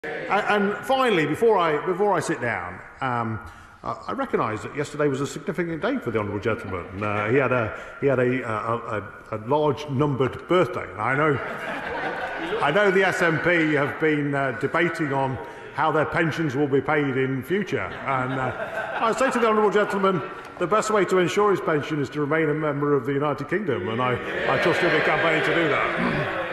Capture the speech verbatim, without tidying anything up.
And finally, before I, before I sit down, um, uh, I recognise that yesterday was a significant day for the honourable gentleman. Uh, he had a he had a, a, a, a large numbered birthday. I know I know the S N P have been uh, debating on how their pensions will be paid in future, and uh, I say to the honourable gentleman, the best way to ensure his pension is to remain a member of the United Kingdom, and I, I trust him in campaigning to do that.